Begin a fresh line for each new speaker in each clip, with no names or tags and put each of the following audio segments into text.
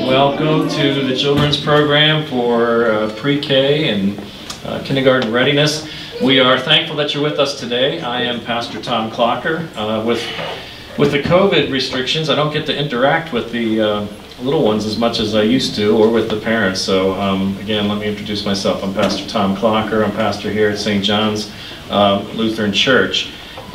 welcome to the children's program for pre-K and kindergarten readiness. We are thankful that you're with us today. I am Pastor Tom Clocker. With the COVID restrictions, I don't get to interact with the little ones as much as I used to, or with the parents. So again, let me introduce myself. I'm Pastor Tom Clocker. I'm pastor here at St. John's Lutheran Church.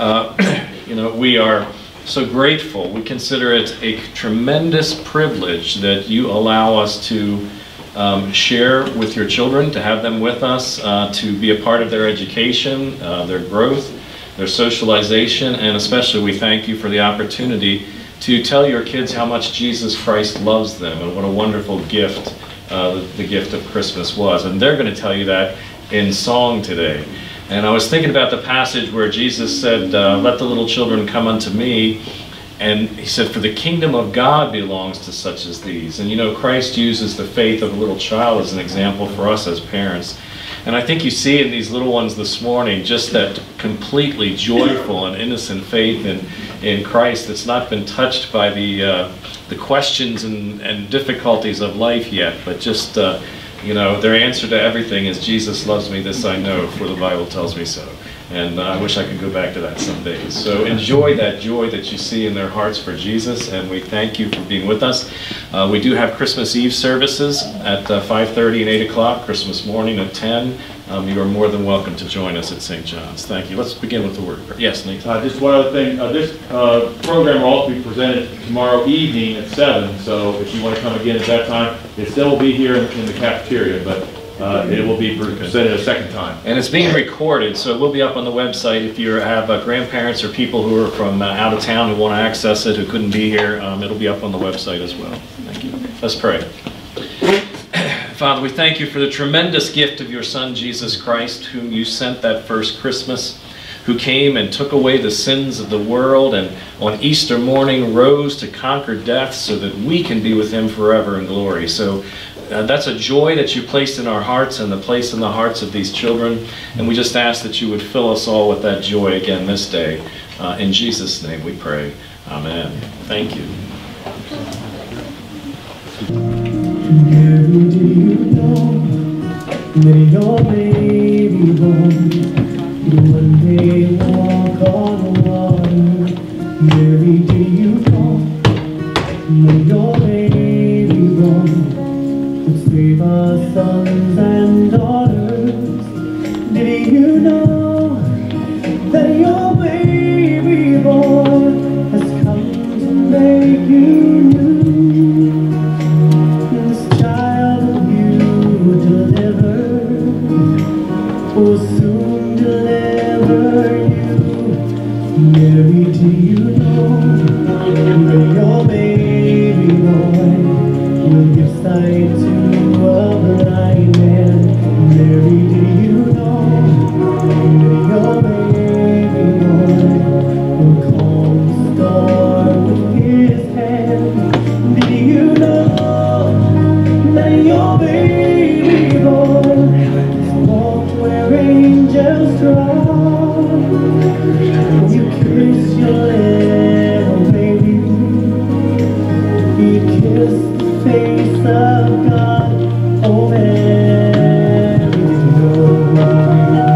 We are so grateful. We consider it a tremendous privilege that you allow us to share with your children, to have them with us, to be a part of their education, their growth, their socialization, and especially we thank you for the opportunity to tell your kids how much Jesus Christ loves them and what a wonderful gift the gift of Christmas was. And they're going to tell you that in song today. And I was thinking about the passage where Jesus said, let the little children come unto me. And he said, for the kingdom of God belongs to such as these. And you know, Christ uses the faith of a little child as an example for us as parents. And I think you see in these little ones this morning just that completely joyful and innocent faith in Christ that's not been touched by the questions and difficulties of life yet, but just their answer to everything is, Jesus loves me, this I know, for the Bible tells me so. And I wish I could go back to that someday. So enjoy that joy that you see in their hearts for Jesus, and we thank you for being with us. We do have Christmas Eve services at 5:30 and 8 o'clock, Christmas morning at 10. You are more than welcome to join us at St. John's. Thank you. Let's begin with the word. Yes, Nathan.
Just one other thing. This program will also be presented tomorrow evening at 7, so if you want to come again at that time, it still will be here in the cafeteria, but it will be presented a second time.
And it's being recorded, so it will be up on the website. If you have grandparents or people who are from out of town who want to access it, who couldn't be here, it'll be up on the website as well. Thank you. Let's pray. Father, we thank you for the tremendous gift of your Son, Jesus Christ, whom you sent that first Christmas, who came and took away the sins of the world, and on Easter morning rose to conquer death so that we can be with him forever in glory. So that's a joy that you placed in our hearts and the place in the hearts of these children. And we just ask that you would fill us all with that joy again this day. In Jesus' name we pray. Amen. Thank you.
Never do you know that your baby born will one day walk on the water? Never do you know that your baby born will save our sons and daughters? Did you know that your baby boy has come to make you new? Will soon deliver you. Mary, do you know that your baby boy will give sight to a blind man? Mary, do you know that your baby boy will calm the storm with his hand? Do you know that your baby boy where angels cry? When you kiss your little baby, you kiss the face of God. Oh, Mary, did you know?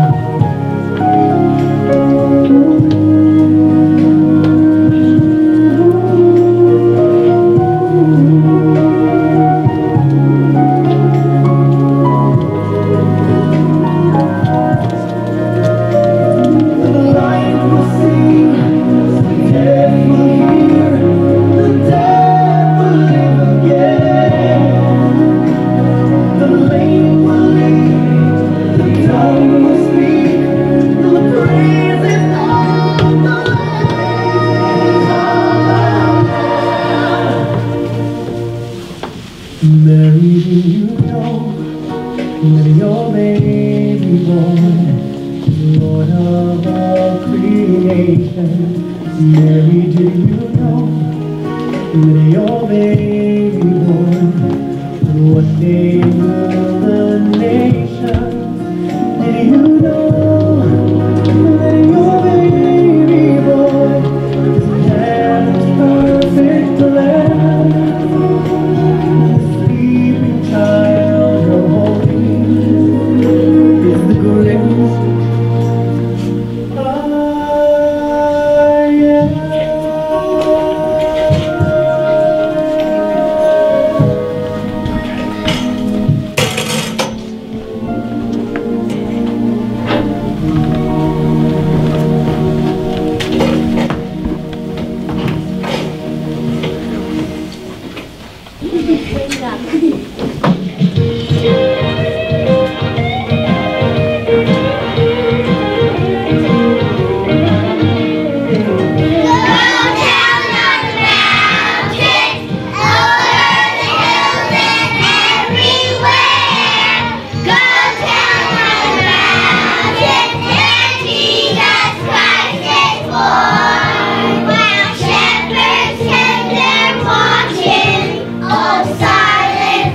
Mary, do you know that your baby born is Lord of all creation? Mary, do you know that your baby born will one day rule the nation? Did you know that your baby boy is heaven's perfect land?
While shepherds tend their watching, all silent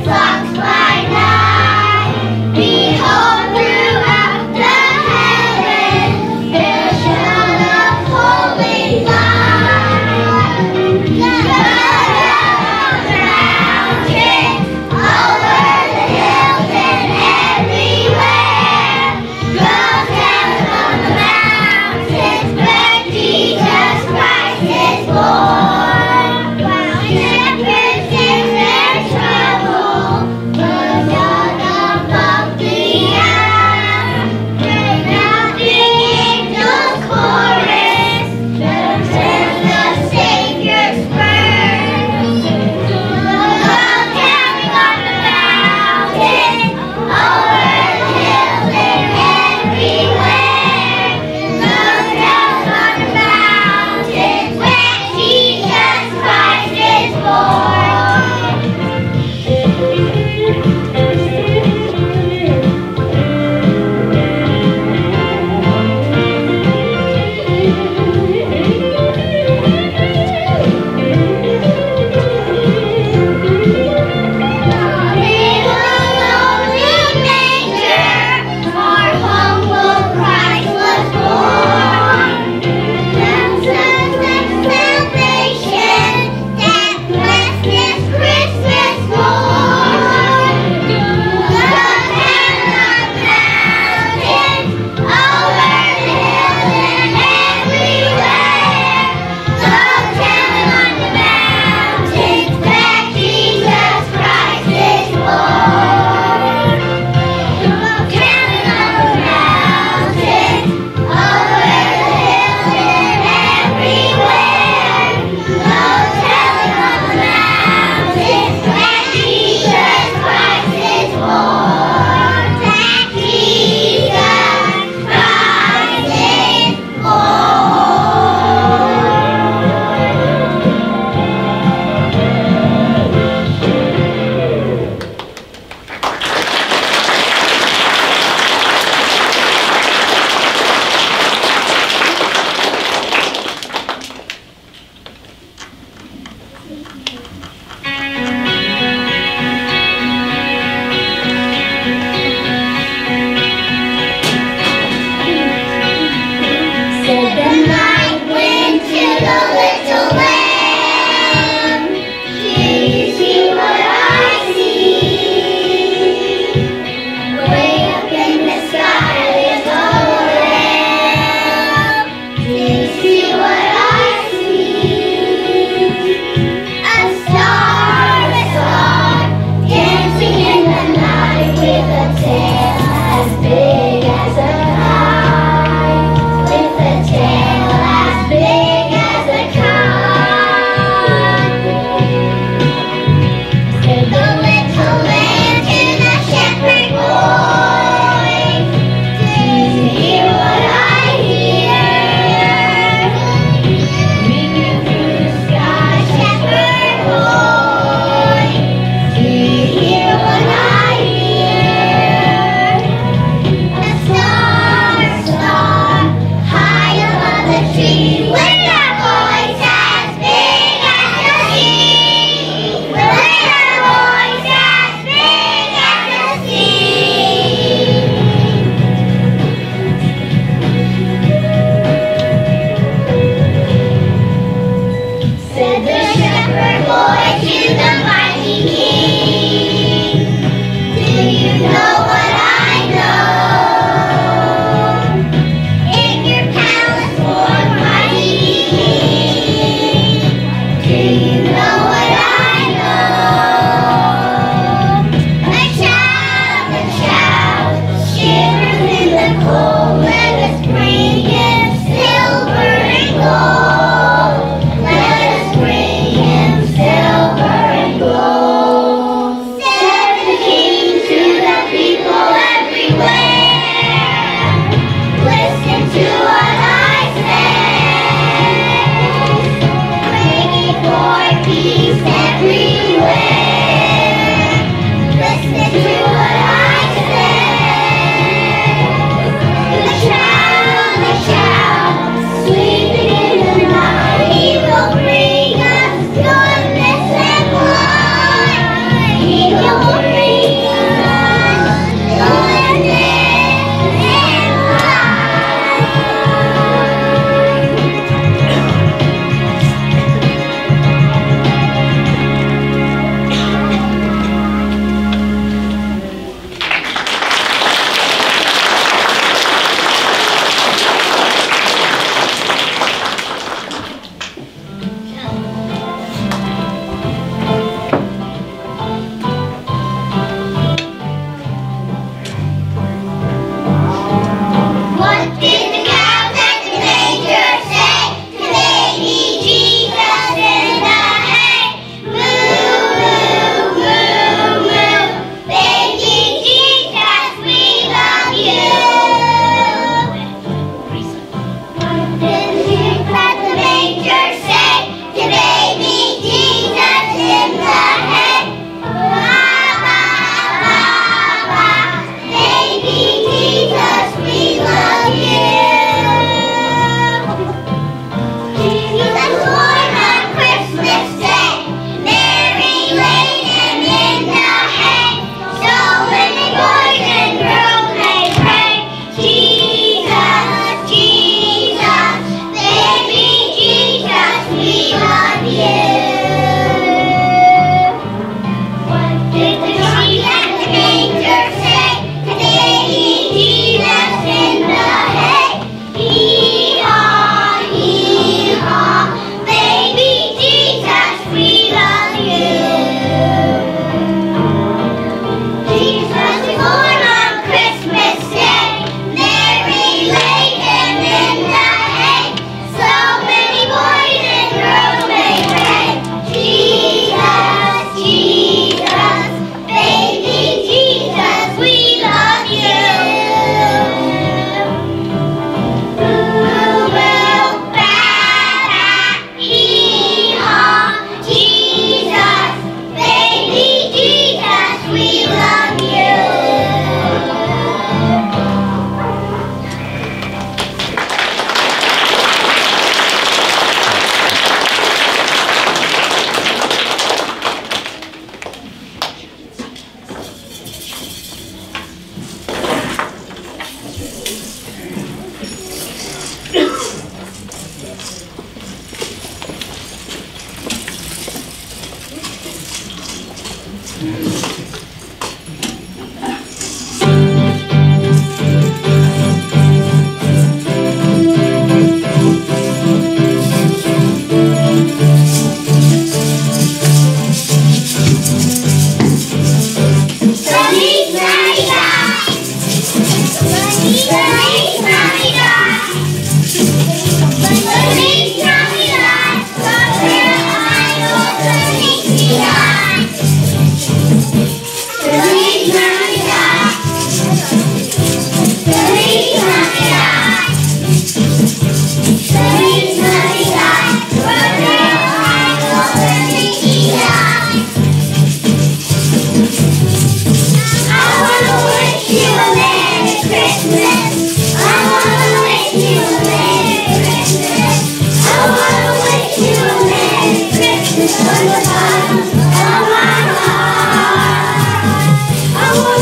I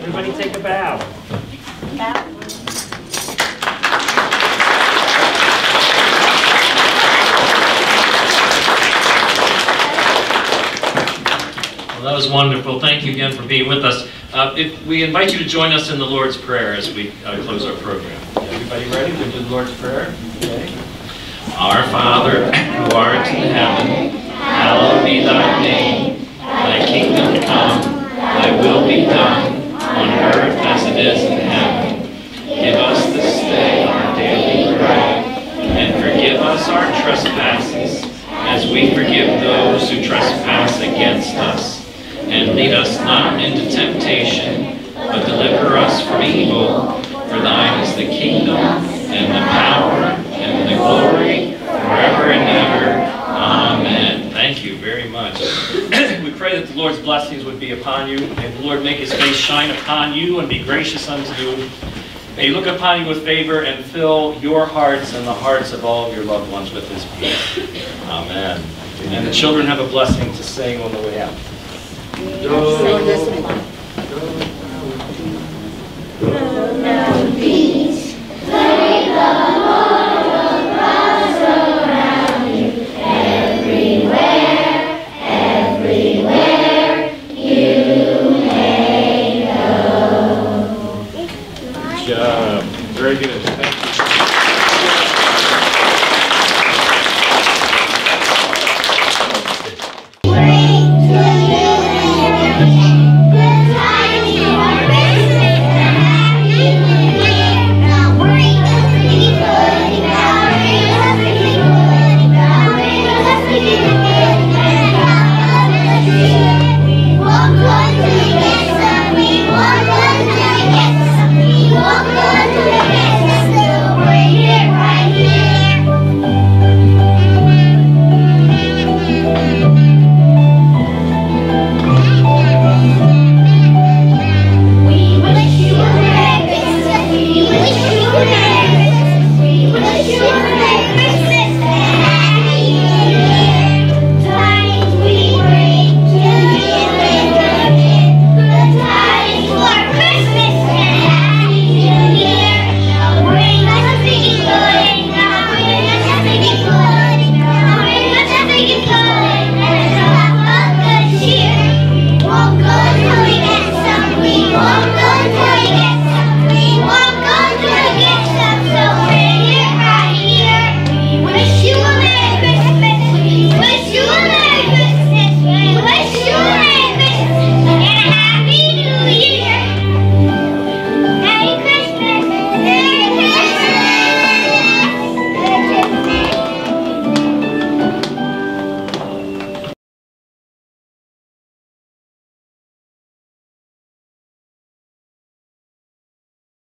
Everybody take a bow. Well, that was wonderful. Thank you again for being with us. If we invite you to join us in the Lord's Prayer as we close our program. Everybody ready to do the Lord's Prayer? Okay. Our Father, who art in heaven, hallowed be thy name. Thy kingdom come, thy will be done, on earth as it is in heaven. Give us this day our daily bread, and forgive us our trespasses, as we forgive those who trespass against us. And lead us not into temptation, but deliver us from evil. For thine is the kingdom, and the power, and the glory, forever and ever. Amen. Thank you very much. We pray that the Lord's blessings would be upon you. May the Lord make his face shine upon you and be gracious unto you. May he look upon you with favor and fill your hearts and the hearts of all of your loved ones with his peace. Amen. And the children have a blessing to sing on the way out.